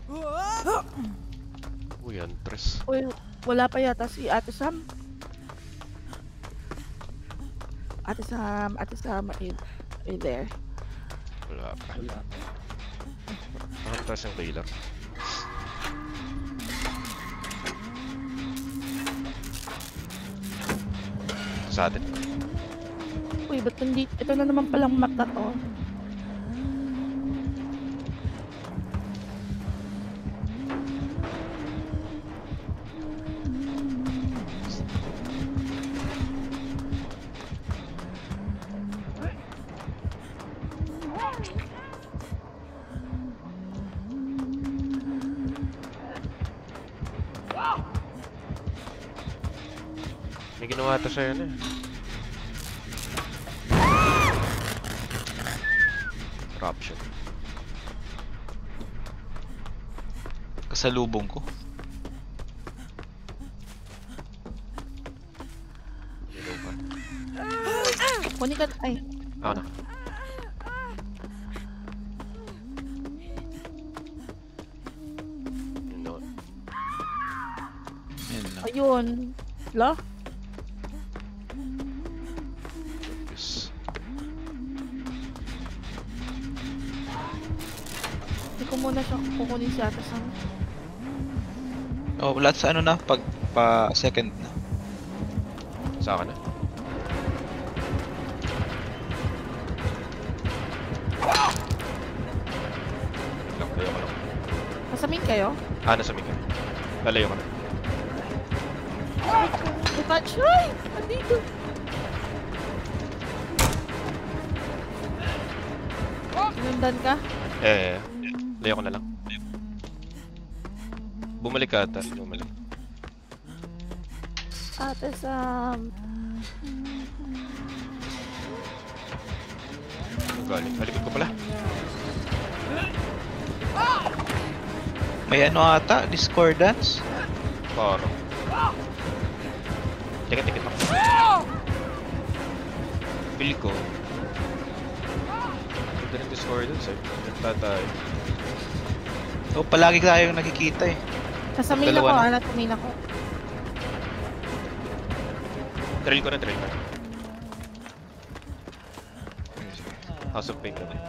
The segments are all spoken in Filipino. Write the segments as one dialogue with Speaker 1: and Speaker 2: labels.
Speaker 1: Uy, Andres.
Speaker 2: Uy, wala pa yata si Ate Sam. Ate Sam, are there?
Speaker 1: Wala pa. Andres yung kailan. Sa atin.
Speaker 2: Uy, ba't hindi? Ito na naman palang map na to.
Speaker 1: May ginawa ito sa'yo na eh. Corruption.
Speaker 3: Kasalubong ko.
Speaker 1: Ginawa pa.
Speaker 2: Kunin ka, ay.
Speaker 1: Ako na. No.
Speaker 3: Yan lang.
Speaker 2: Ayun. La?
Speaker 1: Yes.
Speaker 2: Hindi ko muna siya kukunin si Ate Sam.
Speaker 3: Oh, lahat sa ano na, pag pa second na.
Speaker 1: Sa akin na. Layo ko lang.
Speaker 2: Nasa main kayo?
Speaker 1: Nasa mic. Lalayo ko na.
Speaker 2: Touch! Ay! Andito! Sinundan ka?
Speaker 1: Layo ko na lang. Bumalik ka ata. Bumalik.
Speaker 2: Ate Sam.
Speaker 1: Galing. Halikod ko pala.
Speaker 3: May ano ata, discordance?
Speaker 1: Parang. Tikit ako. Feel ko. Ito rin discordance eh. Nagtatay.
Speaker 3: So, palagi tayong nakikita eh.
Speaker 2: Nasa main ako,
Speaker 3: Dalawa na.
Speaker 2: nasa main ako.
Speaker 1: Trail ko na. House of Pain naman.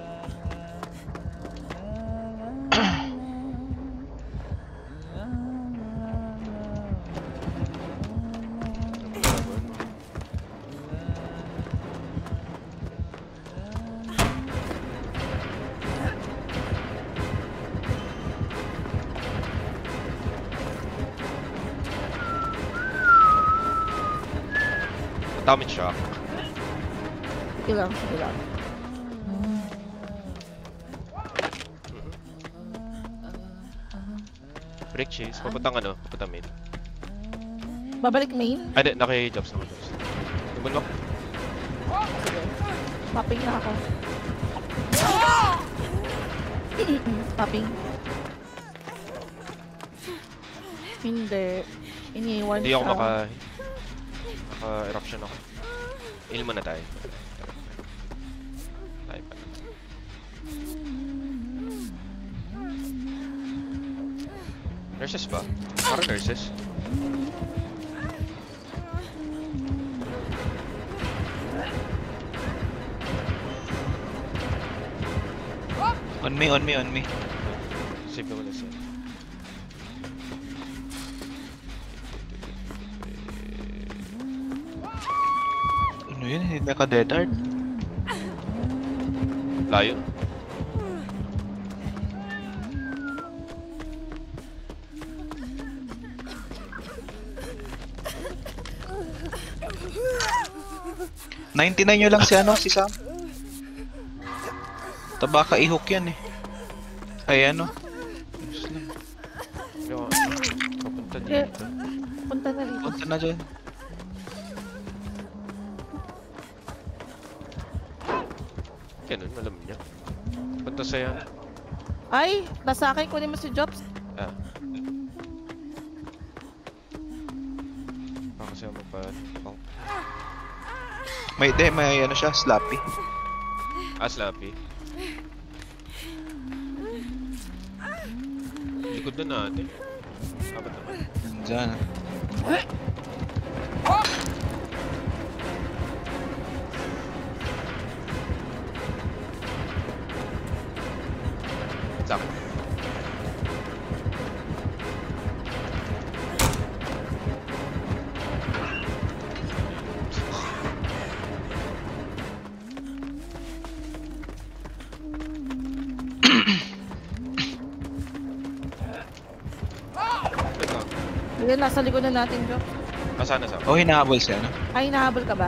Speaker 1: Atomic shock.
Speaker 2: Sige lang.
Speaker 1: Break chase. Papuntang main.
Speaker 2: Babalik main?
Speaker 1: Ay, di. Naki-jobs. Tumunok.
Speaker 2: Sige. Popping na ako. Popping. Hindi. Iniwan
Speaker 1: Hindi ako
Speaker 2: siya.
Speaker 1: Naka-eruption ako. Heal muna tayo. Tayo pa. Nurses ba? Parang nurses.
Speaker 3: On me.
Speaker 1: Save ko muna siya.
Speaker 3: Ano yun? Hindi naka-dead hard.
Speaker 1: Layo.
Speaker 3: $99 nyo lang si Sam. Tabaka i-hook yan eh. Ay ano. Ayos lang.
Speaker 1: Papunta
Speaker 2: Eh,
Speaker 1: dito.
Speaker 2: punta na rito.
Speaker 3: Punta na dyan.
Speaker 1: Ganun, alam niya. Punta sa'yo.
Speaker 2: Ay, nasa akin. Kunin mo si Jobs.
Speaker 1: Baka siya magpa-punk.
Speaker 3: May ano siya, slappy.
Speaker 1: Slappy. Likod na natin. Apat naman.
Speaker 3: Diyan.
Speaker 1: Sa akin. Ito.
Speaker 2: Ayun, nasa likod na natin, Jo.
Speaker 1: Nasaan na sa akin?
Speaker 3: Oh, hinahabol siya, no?
Speaker 2: Ay, hinahabol ka ba?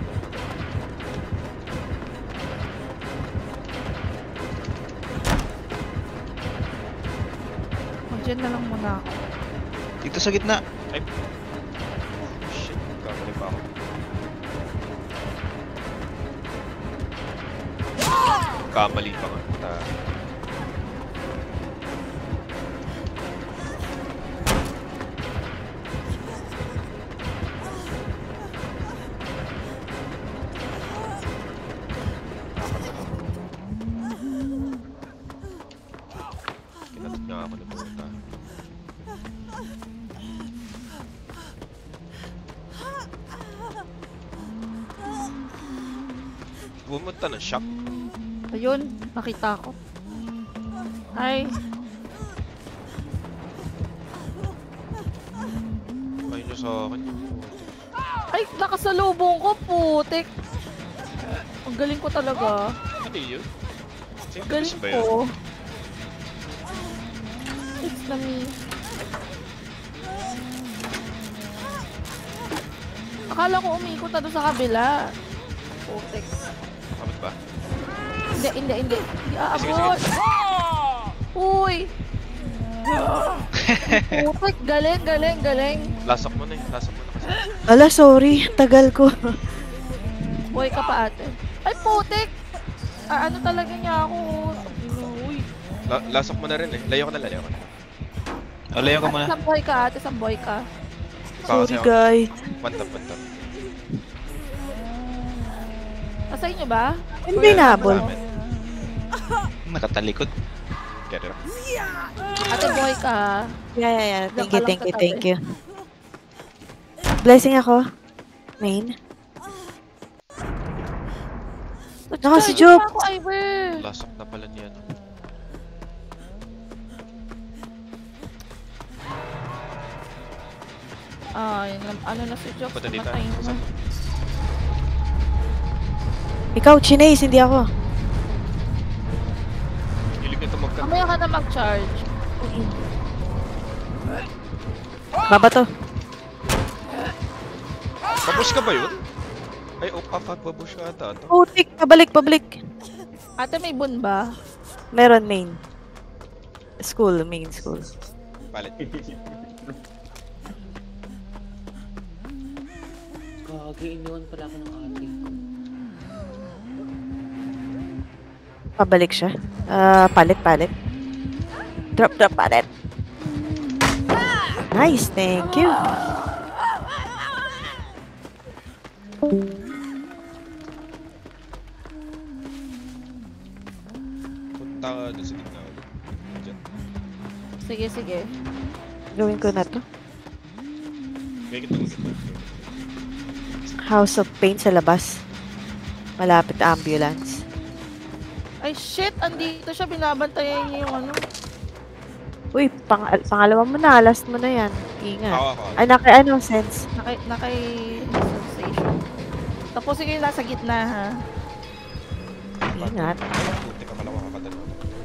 Speaker 2: Diyan na lang muna ako.
Speaker 3: Dito sa gitna.
Speaker 1: Ay. Shit. Kamali pa ako. Kamali pa nga. Kinatot nga ako ni Puta. Pumunta ng shop.
Speaker 2: Ayun, nakita ko. Ay,
Speaker 1: Ayun nyo sa akin.
Speaker 2: ay, nakasalubong ko, putik. Ang galing ko talaga.
Speaker 1: Ano yun? Same
Speaker 2: Galing
Speaker 1: ba yun?
Speaker 2: ko. It's na me. Akala ko umikot na doon sa kabila. Putik.
Speaker 1: Abot ba?
Speaker 2: Hindi. Hindi
Speaker 1: Sige,
Speaker 2: aabot. Uy! Putik, galing.
Speaker 1: Lasok mo na eh. Lasok mo na kasi.
Speaker 4: Ala, sorry. Tagal ko.
Speaker 2: Buhay ka pa ate. Ay, putik! Ano talaga niya ako? Uy.
Speaker 1: Lasok mo na rin eh. Layo ko na.
Speaker 3: Alayo ka muna.
Speaker 2: Samboy ka ate, samboy ka.
Speaker 4: Sorry, guys.
Speaker 1: Pantap.
Speaker 2: Nasa inyo ba?
Speaker 4: Hindi nahabol.
Speaker 3: Nakatalikod.
Speaker 1: Get it.
Speaker 2: Ate, buhay ka.
Speaker 4: Yeah.
Speaker 2: Diyan ka lang
Speaker 4: Thank
Speaker 2: katabi.
Speaker 4: you. Blessing ako. Main. Naka si
Speaker 2: Charge
Speaker 4: Job.
Speaker 2: pa ako, Iver.
Speaker 1: Lasok na pala niya. No?
Speaker 2: Ano na si Job?
Speaker 1: Punta dito.
Speaker 2: Namatay na.
Speaker 4: Ikaw, Chinese, hindi ako.
Speaker 1: Hilig nito magka...
Speaker 2: Mamaya ka na mag-charge.
Speaker 4: Baba to.
Speaker 1: Babush ka ba yun? Ay, babush ka ata.
Speaker 4: Putik, pabalik.
Speaker 2: Ate, may bun ba?
Speaker 4: Meron main. Main school.
Speaker 1: Palit.
Speaker 5: Gagi, iniwan pala ako ng ate ko.
Speaker 4: Pabalik siya. Palit. Drop, palit. Nice, thank you.
Speaker 1: Punta ka doon sa gitna ulit. Diyan.
Speaker 2: Sige.
Speaker 4: Gawin ko na to.
Speaker 1: May kita mo gitna.
Speaker 4: House of Pain sa labas. Malapit na ambulance.
Speaker 2: Ay, shit! Andito siya. Binabantayan niya yung ano.
Speaker 4: Uy, pangalawa mo na. Last mo na yan. Ingat.
Speaker 1: Ako.
Speaker 4: Ay, sense.
Speaker 2: Nakay sensation. Tapos sige, nasa gitna ha.
Speaker 4: Ingat.
Speaker 1: Puti ka pala makakadalo.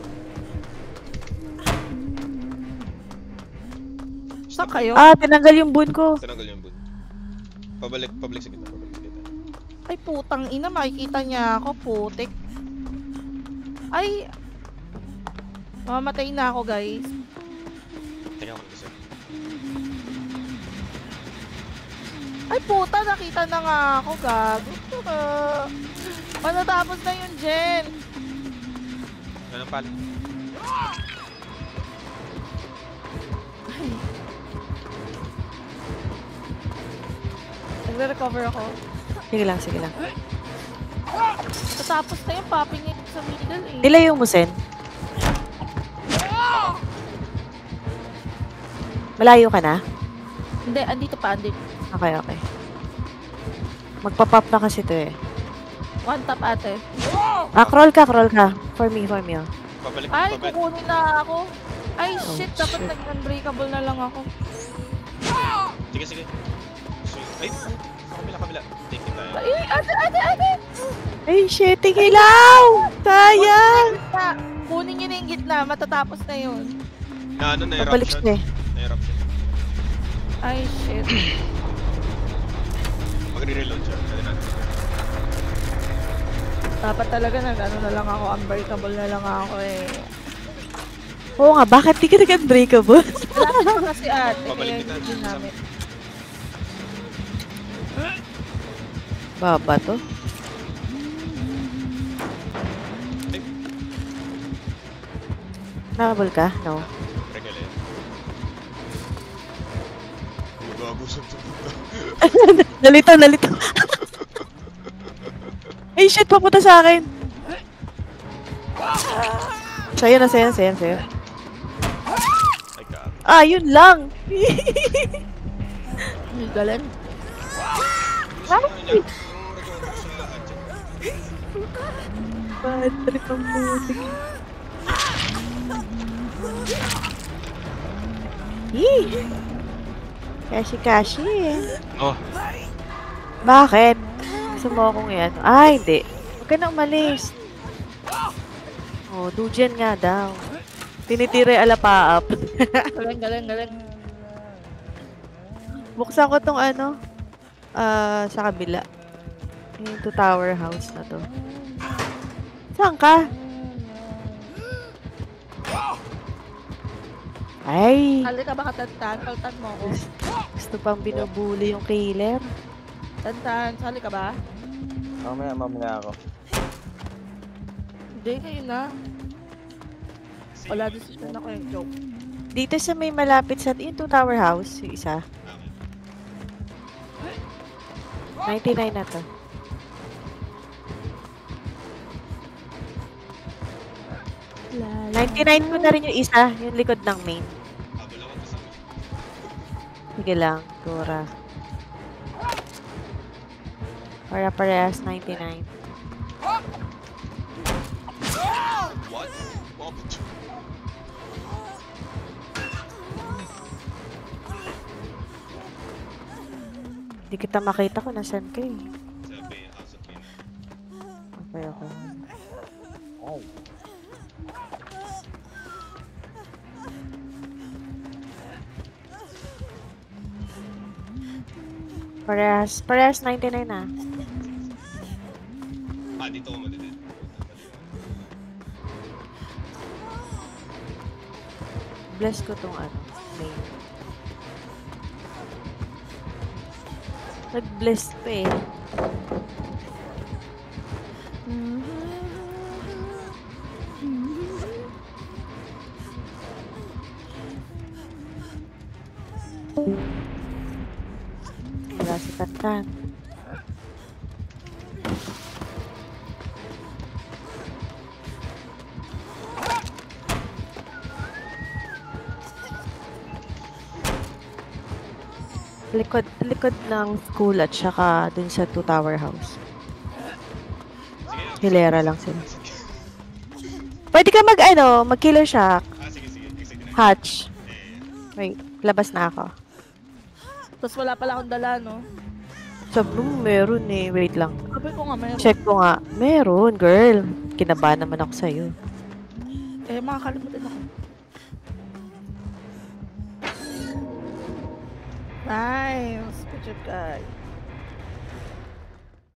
Speaker 2: Saan kayo?
Speaker 4: Tinanggal yung boon ko.
Speaker 1: Tinanggal yung boot. Pabalik sa gitna.
Speaker 2: Ay, putang ina. Makikita niya ako. Putik. Ay! Mamamatay na ako, guys.
Speaker 1: Tingnan ko kasi.
Speaker 2: Ay, puta. Nakita na nga ako, gago. Manatapos na yun, Jen.
Speaker 1: Ano palit?
Speaker 2: Nagre-recover ako.
Speaker 4: Sige lang.
Speaker 2: Tatapos na yung popping niya sa middle eh.
Speaker 4: Nilayo mo, Sen. Malayo ka na?
Speaker 2: Hindi, andito pa, andito.
Speaker 4: Okay, okay. Magpa-pop na kasi to eh.
Speaker 2: One tap ate.
Speaker 4: Crawl ka, crawl ka. For me, oh.
Speaker 1: Pabalik,
Speaker 2: Ay,
Speaker 1: pabalik.
Speaker 2: kukunin na ako. Ay,
Speaker 4: Oh,
Speaker 2: shit, dapat
Speaker 4: shit.
Speaker 2: nag-unbreakable na lang ako.
Speaker 1: Sige, sige. Ay, sa kabila. Take it tayo.
Speaker 2: Ay, ate!
Speaker 4: Ay, shit, ilaw! Sayang!
Speaker 2: Gitna. Kunin niyo na yung gitna, matatapos na yun.
Speaker 1: Na ano,
Speaker 4: Pabalik
Speaker 1: na-eruption.
Speaker 4: siya eh.
Speaker 1: Na-eruption.
Speaker 2: Ay, shit.
Speaker 1: Magre-reload siya. Dali natin.
Speaker 2: Dapat talaga nag-ano na lang ako, unbreakable na lang ako eh.
Speaker 4: Oo nga, bakit di ka nag-unbreakable?
Speaker 2: Wala pa kasi ate,
Speaker 1: Pabalik
Speaker 2: kaya
Speaker 1: kita.
Speaker 2: hindi namin.
Speaker 4: Baba to. Nakabol ka? No.
Speaker 1: Regale. Mag-aabusap sa puta.
Speaker 4: Nalito. Ay, shit, papunta sa akin. Sa'yo na.
Speaker 1: Ay, God.
Speaker 4: Yun lang.
Speaker 2: Ay, galing.
Speaker 1: Gusto nga niya. Yung nag-aabusap na lahat siya.
Speaker 4: Bad trip ang buti. Kashi.
Speaker 3: Oh,
Speaker 4: Bakit? Gusto mo akong yan? Hindi. Huwag ka na umalis. Dujen nga daw. Tinitira yung alapaap.
Speaker 2: Galing.
Speaker 4: Buksan ko tong sa kabila. Yung two tower house na to. Saan ka? Ay!
Speaker 2: Hali ka ba katantan? Kaltan mo ako.
Speaker 4: Gusto pang binubuli yung killer.
Speaker 2: Tantan, sali ka ba?
Speaker 6: Mamaya ako.
Speaker 2: Hindi, ngayon na. Wala decision ako yung joke.
Speaker 4: Dito sa may malapit sa yung two tower house, yung isa. 99 na to.
Speaker 2: La,
Speaker 4: 99 ko na rin yung isa, yung likod ng main.
Speaker 1: Habol ako to sa amin.
Speaker 4: Sige lang, Tura. Parehas 99.
Speaker 1: What? Wobble.
Speaker 4: Hindi kita makita kung nasan ka eh.
Speaker 1: Sabi, House of Pain.
Speaker 4: Okay. Parehas 99 na.
Speaker 1: Dito ko madidid.
Speaker 4: Bless ko tong main. Nag-bless pa eh. Wala si Tantan. Likod ng school at saka dun sa two tower house. Hilera lang sila. Pwede ka mag killer shock.
Speaker 1: Sige.
Speaker 4: Hatch. Wait, labas na ako.
Speaker 2: Tapos wala pala akong dala, no?
Speaker 4: Sabi mo, meron eh. Wait lang.
Speaker 2: Sabi ko nga, may...
Speaker 4: Check ko nga. Meron, girl. Kinabahan naman ako sa'yo.
Speaker 2: Makakalimutan ako. Nice. Good job, guys.